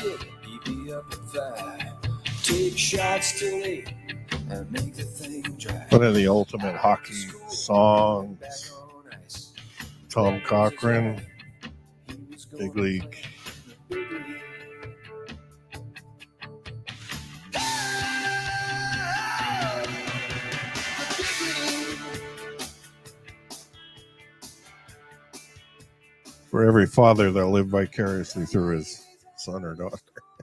hit, beat me up at 5. Take shots till 8 and make the thing dry. One of the ultimate hockey songs. Tom Cochran, Big League. For every father that lived vicariously through his son or daughter.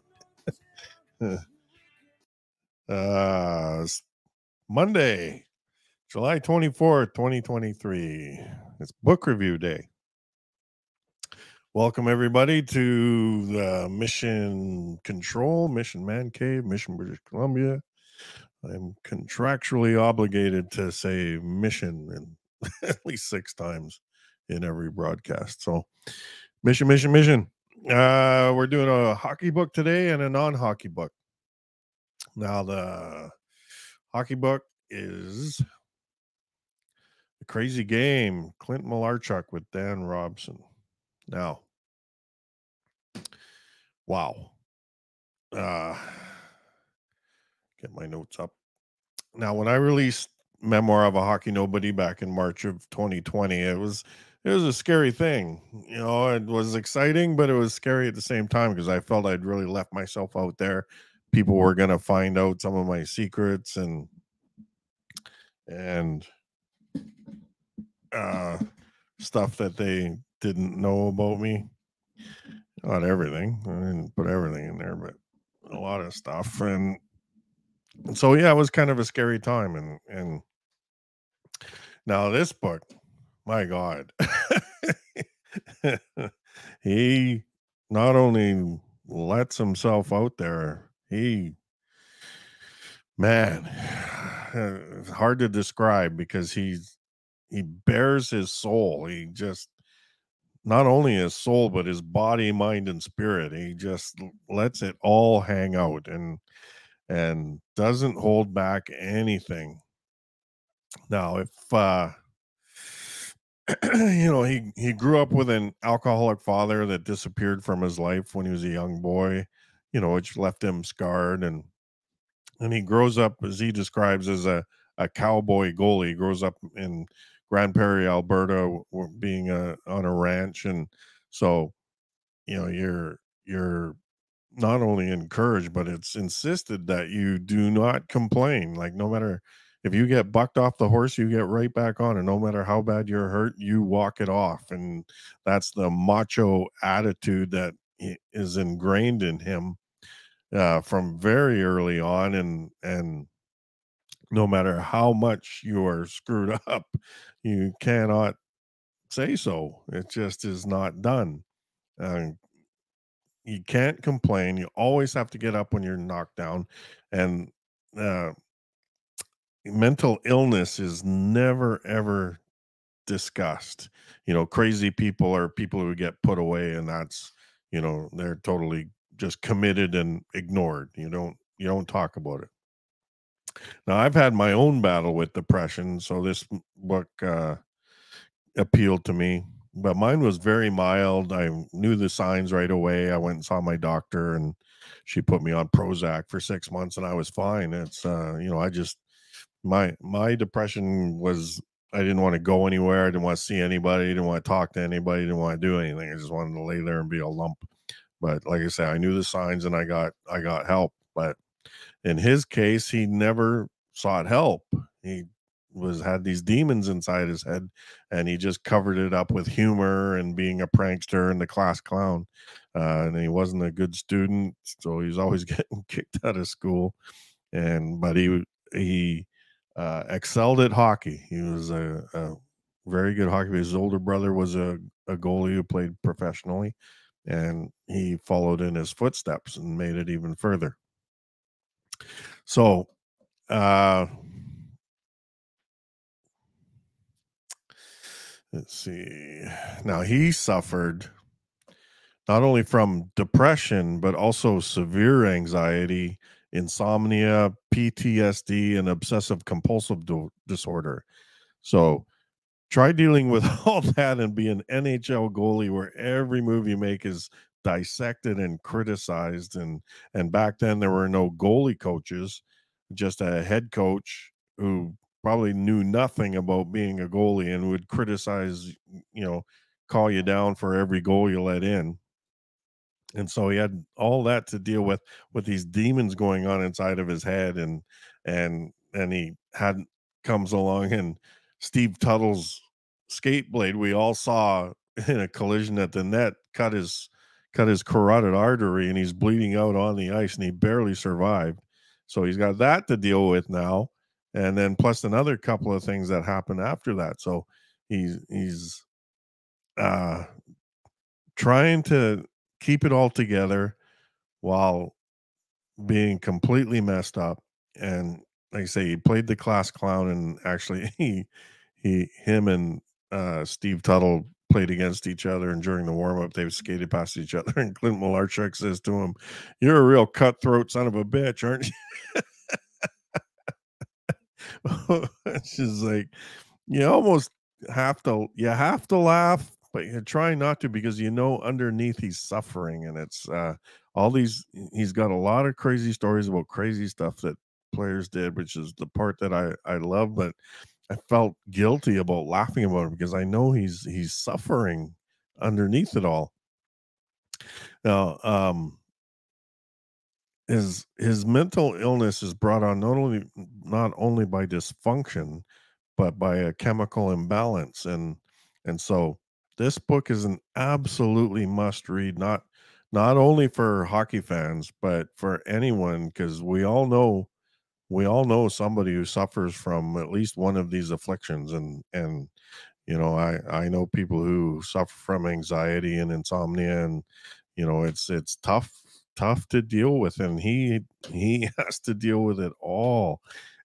It's Monday, July 24th, 2023. It's book review day. Welcome, everybody, to the Mission Control, Mission Man Cave, Mission British Columbia. I'm contractually obligated to say mission at least 6 times in every broadcast. So, mission. We're doing a hockey book today and a non-hockey book. Now, the hockey book is The Crazy Game, Clint Malarchuk with Dan Robson. Now, wow. Get my notes up. Now, when I released Memoir of a Hockey Nobody back in March of 2020, it was a scary thing. You know, it was exciting, but it was scary at the same time because I felt I'd really left myself out there. People were going to find out some of my secrets and stuff that they didn't know about me. Not everything. I didn't put everything in there, but a lot of stuff. And so, yeah, it was kind of a scary time. And now this book, my God, he not only lets himself out there, it's hard to describe because he bears his soul. He just, not only his soul, but his body, mind, and spirit. He just lets it all hang out and doesn't hold back anything. Now, if you know, he grew up with an alcoholic father that disappeared from his life when he was a young boy, you know, which left him scarred, and he grows up, as he describes, as a cowboy goalie. He grows up in Grand Prairie, Alberta, being on a ranch, and so, you know, you're not only encouraged, but it's insisted that you do not complain. Like, no matter if you get bucked off the horse, you get right back on, and no matter how bad you're hurt, you walk it off. And that's the macho attitude that is ingrained in him from very early on. And no matter how much you are screwed up, you cannot say so. It just is not done. You can't complain. You always have to get up when you're knocked down. And mental illness is never, ever discussed. You know, crazy people are people who get put away, and that's, you know, they're totally just committed and ignored. You don't talk about it. Now, I've had my own battle with depression, so this book appealed to me, but mine was very mild. I knew the signs right away. I went and saw my doctor, and she put me on Prozac for 6 months, and I was fine. It's you know, I just, my depression was, I didn't want to go anywhere. I didn't want to see anybody. I didn't want to talk to anybody. I didn't want to do anything. I just wanted to lay there and be a lump. But like I said, I knew the signs, and I got help. But in his case, he never sought help. He had these demons inside his head, and he just covered it up with humor and being a prankster and the class clown. And he wasn't a good student, so he was always getting kicked out of school. But he excelled at hockey. He was a very good hockey player. His older brother was a goalie who played professionally, and he followed in his footsteps and made it even further. So, let's see. Now, he suffered not only from depression, but also severe anxiety, insomnia, PTSD, and obsessive compulsive disorder. So try dealing with all that and be an NHL goalie where every move you make is dissected and criticized. And back then there were no goalie coaches, just a head coach who probably knew nothing about being a goalie and would criticize, call you down for every goal you let in. And so he had all that to deal with these demons going on inside of his head. And he had comes along, and Steve Tuttle's skate blade, we all saw in a collision at the net, cut his carotid artery, and he's bleeding out on the ice, and he barely survived. So he's got that to deal with now, and then plus another couple of things that happened after that. So he's uh trying to keep it all together while being completely messed up. And like I say, he played the class clown, and actually him and Steve Tuttle played against each other, and during the warm-up they skated past each other, and Clint Malarchuk says to him, "You're a real cutthroat son of a bitch, aren't you?" It's just like, you almost have to laugh, but you're trying not to, because underneath he's suffering. And it's all these he's got a lot of crazy stories about crazy stuff that players did, which is the part that I love. But I felt guilty about laughing about him, because I know he's suffering underneath it all. Now, his mental illness is brought on not only by dysfunction, but by a chemical imbalance. And so this book is an absolutely must read, not only for hockey fans, but for anyone, because we all know somebody who suffers from at least one of these afflictions. And I know people who suffer from anxiety and insomnia, and it's tough to deal with, and he has to deal with it all.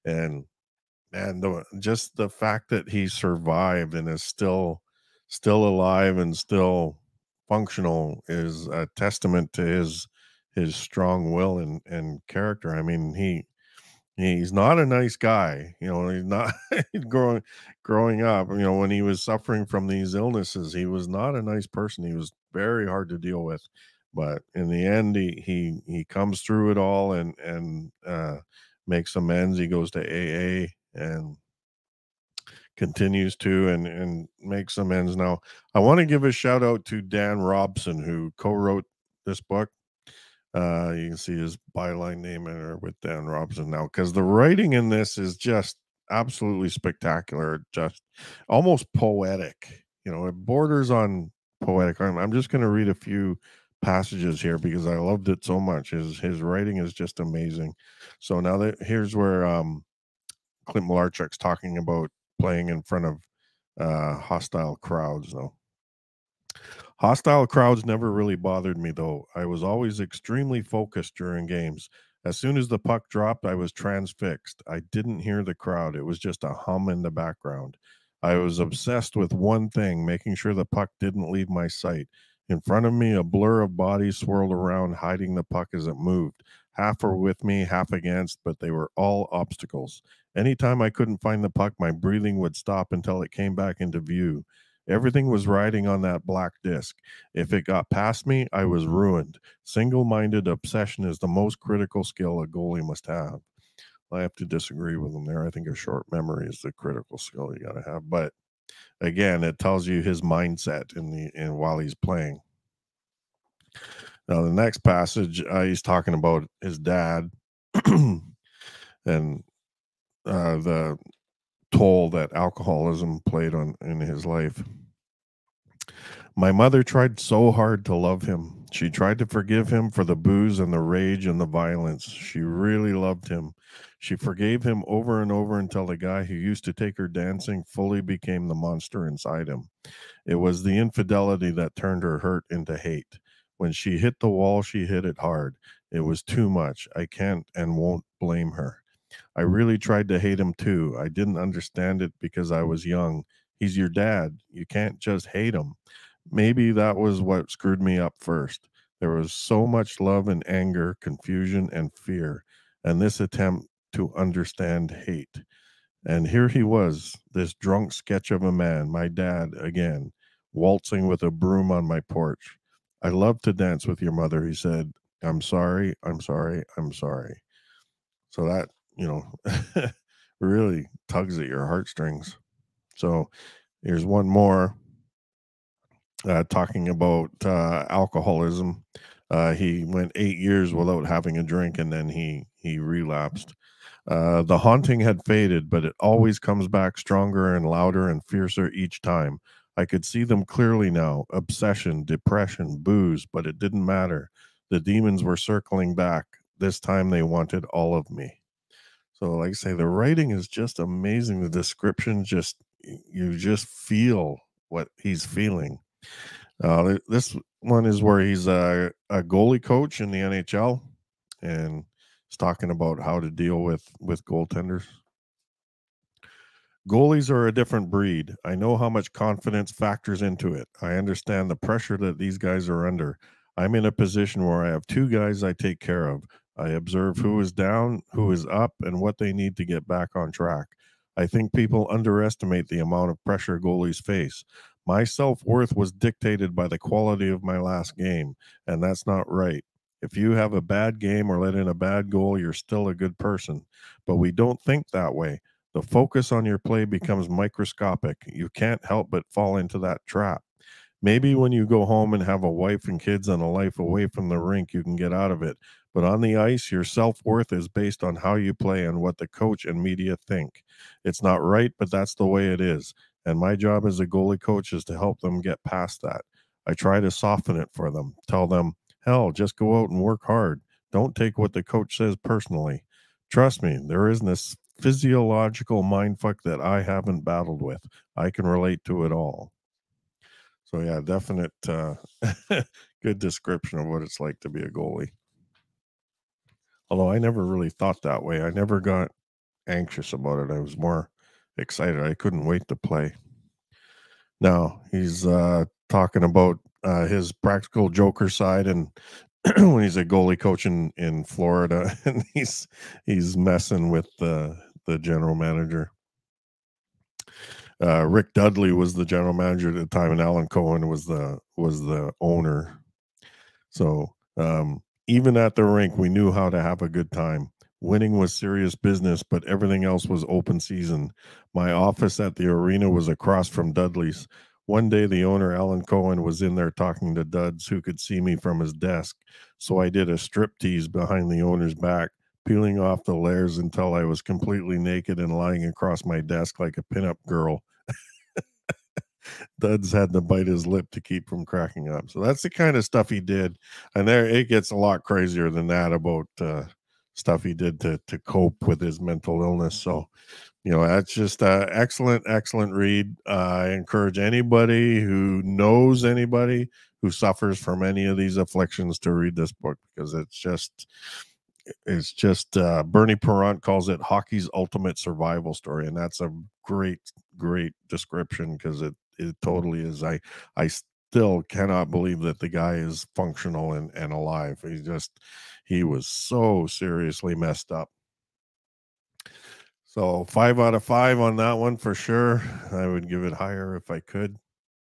And just the fact that he survived and is still alive and still functional is a testament to his strong will and character. I mean, he's not a nice guy. He's not growing up. When he was suffering from these illnesses, he was not a nice person. He was very hard to deal with. But in the end, he comes through it all, and makes amends. He goes to AA and continues to and makes amends. Now, I want to give a shout out to Dan Robson, who co-wrote this book. You can see his byline name in there with Dan Robson now, because the writing in this is just absolutely spectacular, just almost poetic. It borders on poetic. I'm just going to read a few passages here because I loved it so much. His writing is just amazing. So now here's where Clint Malarchuk's talking about playing in front of hostile crowds, though. Hostile crowds never really bothered me, though. I was always extremely focused during games. As soon as the puck dropped, I was transfixed. I didn't hear the crowd. It was just a hum in the background. I was obsessed with one thing, making sure the puck didn't leave my sight. In front of me, a blur of bodies swirled around, hiding the puck as it moved. Half were with me, half against, but they were all obstacles. Anytime I couldn't find the puck, my breathing would stop until it came back into view. Everything was riding on that black disc. If it got past me, I was ruined. Single-minded obsession is the most critical skill a goalie must have. I have to disagree with him there. I think a short memory is the critical skill you got to have. But again, it tells you his mindset in while he's playing. Now, the next passage, he's talking about his dad and the toll that alcoholism played in his life. My mother tried so hard to love him. She tried to forgive him for the booze and the rage and the violence. She really loved him. She forgave him over and over until the guy who used to take her dancing fully became the monster inside him. It was the infidelity that turned her hurt into hate. When she hit the wall, she hit it hard. It was too much. I can't and won't blame her. I really tried to hate him too. I didn't understand it because I was young. He's your dad. You can't just hate him. Maybe that was what screwed me up first. There was so much love and anger, confusion and fear, and this attempt to understand hate. And here he was, this drunk sketch of a man, my dad again, waltzing with a broom on my porch. I love to dance with your mother. He said, I'm sorry, I'm sorry, I'm sorry. So that, you know, really tugs at your heartstrings. So here's one more talking about alcoholism. He went 8 years without having a drink, and then he relapsed. The haunting had faded, but it always comes back stronger and louder and fiercer each time. I could see them clearly now: obsession, depression, booze, but it didn't matter. The demons were circling back. This time they wanted all of me. So, like I say, the writing is just amazing. The description, just you just feel what he's feeling. This one is where he's a goalie coach in the NHL, and he's talking about how to deal with goaltenders. Goalies are a different breed. I know how much confidence factors into it. I understand the pressure that these guys are under. I'm in a position where I have two guys I take care of. I observe who is down, who is up, and what they need to get back on track. I think people underestimate the amount of pressure goalies face. My self worth was dictated by the quality of my last game, and that's not right. If you have a bad game or let in a bad goal, you're still a good person. But we don't think that way. The focus on your play becomes microscopic. You can't help but fall into that trap. Maybe when you go home and have a wife and kids and a life away from the rink, you can get out of it. But on the ice, your self worth is based on how you play and what the coach and media think. It's not right, but that's the way it is. And my job as a goalie coach is to help them get past that. I try to soften it for them, tell them, hell, just go out and work hard. Don't take what the coach says personally. Trust me, there isn't a physiological mindfuck that I haven't battled with. I can relate to it all. So yeah, definite good description of what it's like to be a goalie. Although I never really thought that way. I never got anxious about it. I was more excited. I couldn't wait to play. Now he's talking about his practical joker side, and when he's a goalie coach in Florida, and he's messing with the general manager. Rick Dudley was the general manager at the time, and Alan Cohen was the owner. So even at the rink, we knew how to have a good time. Winning was serious business, but everything else was open season. My office at the arena was across from Dudley's. One day, the owner, Alan Cohen, was in there talking to Duds, who could see me from his desk. So I did a striptease behind the owner's back, peeling off the layers until I was completely naked and lying across my desk like a pinup girl. Duds had to bite his lip to keep from cracking up. So that's the kind of stuff he did. And there it gets a lot crazier than that about stuff he did to cope with his mental illness. So, you know, that's just excellent, excellent read. I encourage anybody who knows anybody who suffers from any of these afflictions to read this book, because it's just Bernie Perrant calls it hockey's ultimate survival story, and that's a great description, because it totally is. I still cannot believe that the guy is functional and alive. He was so seriously messed up. So 5 out of 5 on that one for sure. I would give it higher if I could.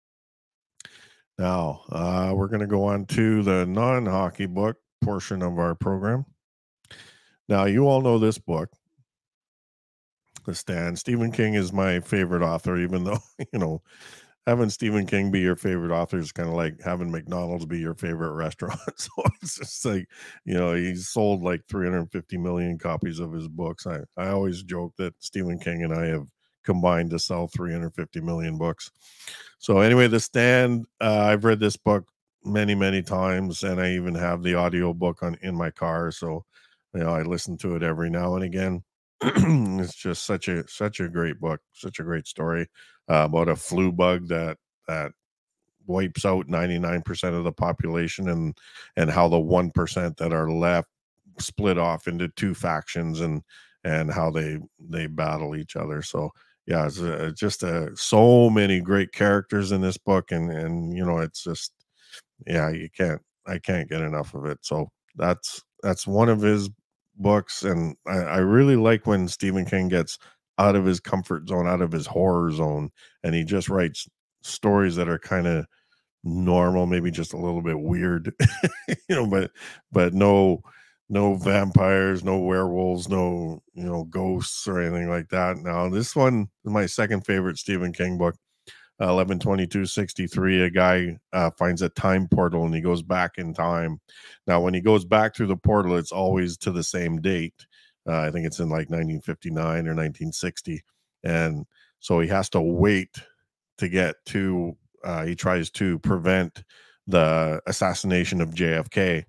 Now we're going to go on to the non-hockey book portion of our program. Now, you all know this book, The Stand. Stephen King is my favorite author, even though, you know, having Stephen King be your favorite author is kind of like having McDonald's be your favorite restaurant. So it's just like, you know, he's sold like 350 million copies of his books. I always joke that Stephen King and I have combined to sell 350 million books. So anyway, The Stand, I've read this book many times, and I even have the audio book in my car. So, you know, I listen to it every now and again. It's just such a great book, such a great story about a flu bug that wipes out 99% of the population, and how the 1% that are left split off into two factions, and how they battle each other. So yeah, it's just so many great characters in this book, and you know, it's just, yeah, I can't get enough of it. So that's one of his books, and I really like when Stephen King gets out of his comfort zone, out of his horror zone, and he just writes stories that are kind of normal, maybe just a little bit weird, but no vampires, no werewolves, no ghosts or anything like that. Now this one is my second favorite Stephen King book. 11/22/63, a guy finds a time portal and he goes back in time. Now when he goes back through the portal, it's always to the same date. I think it's in like 1959 or 1960, and so he has to wait to get to he tries to prevent the assassination of JFK.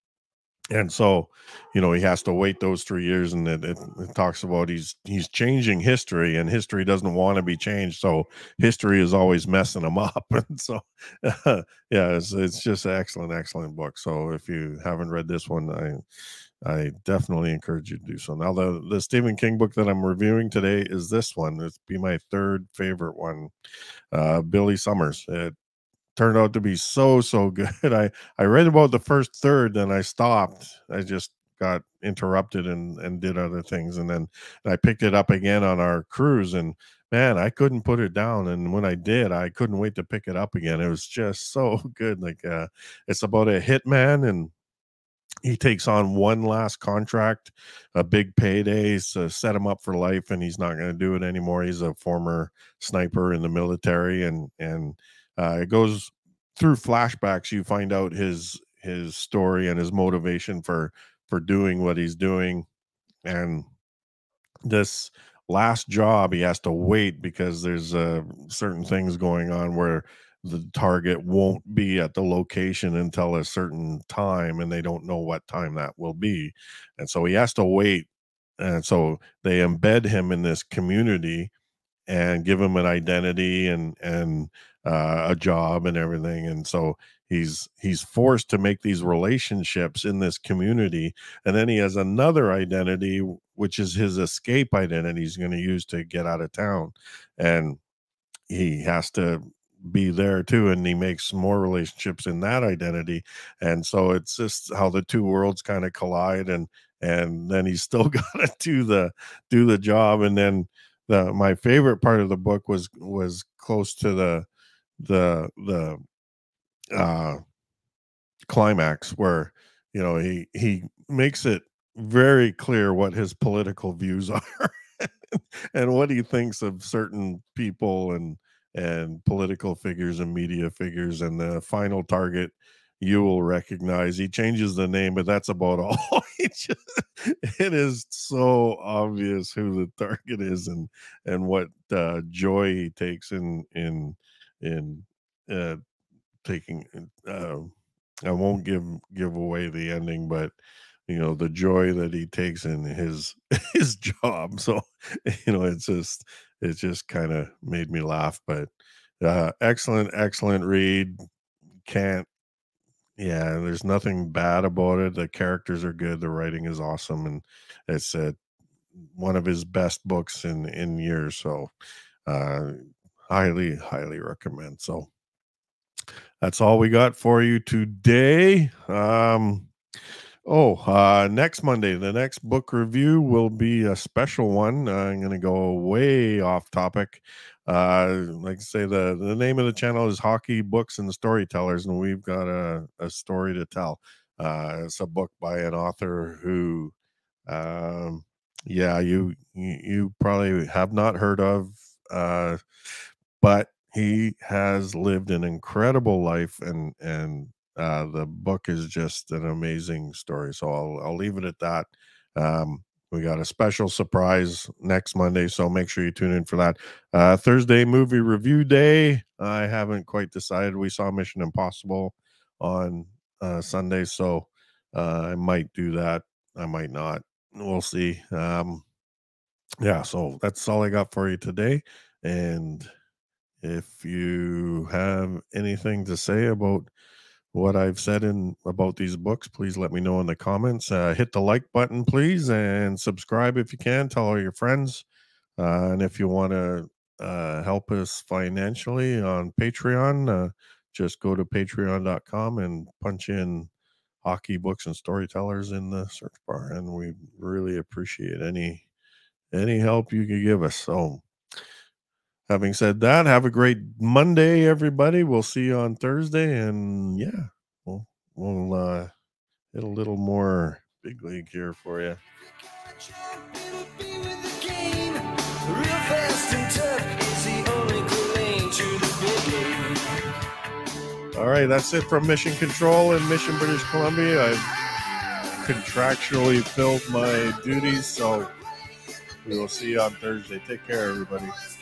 And so, he has to wait those 3 years, and it talks about he's changing history, and history doesn't want to be changed. So history is always messing him up. And so, yeah, it's just an excellent book. So if you haven't read this one, I definitely encourage you to do so. Now, the Stephen King book that I'm reviewing today is this one. It's be my third favorite one, Billy Summers. It turned out to be so good. I read about the first third, then I stopped. I just got interrupted and did other things, and then I picked it up again on our cruise, and man, I couldn't put it down. And when I did, I couldn't wait to pick it up again. It was just so good. Like it's about a hitman, and he takes on one last contract, a big payday to set him up for life, and he's not going to do it anymore. He's a former sniper in the military, and it goes through flashbacks. You find out his story and his motivation for doing what he's doing, and this last job he has to wait because there's certain things going on where the target won't be at the location until a certain time, and they don't know what time that will be, and so he has to wait. And so they embed him in this community and give him an identity and a job and everything. And so he's forced to make these relationships in this community, and then he has another identity, which is his escape identity he's going to use to get out of town, and he has to be there too, and he makes more relationships in that identity. And so it's just how the two worlds kind of collide, and then he's still got to do the job. And then my favorite part of the book was close to the uh climax, where he makes it very clear what his political views are and what he thinks of certain people and political figures and media figures. And the final target you will recognize, he changes the name, but that's about all. It is so obvious who the target is, and what joy he takes in uh taking I won't give away the ending, but the joy that he takes in his his job. So it just kind of made me laugh. But excellent read. Can't Yeah, there's nothing bad about it. The characters are good, the writing is awesome, and it's one of his best books in years. So uh highly recommend. So that's all we got for you today. Next Monday, the next book review will be a special one. I'm going to go way off topic. Like I say, the name of the channel is Hockey Books and Storytellers, and we've got a story to tell. It's a book by an author who, um, yeah, you probably have not heard of. But he has lived an incredible life, and the book is just an amazing story. So I'll leave it at that. We got a special surprise next Monday, so make sure you tune in for that. Thursday movie review day. I haven't quite decided. We saw Mission Impossible on Sunday, so I might do that. I might not. We'll see. Yeah, so that's all I got for you today. And if you have anything to say about what I've said about these books, please let me know in the comments. Hit the like button, please, and subscribe if you can. Tell all your friends. And if you want to help us financially on Patreon, just go to patreon.com and punch in Hockey Books and Storytellers in the search bar. And we really appreciate any help you could give us. So Having said that, have a great Monday, everybody. We'll see you on Thursday, and yeah, we'll hit a little more big league here for you. All right, that's it from Mission Control in Mission, British Columbia. I've contractually filled my duties, so we will see you on Thursday. Take care, everybody.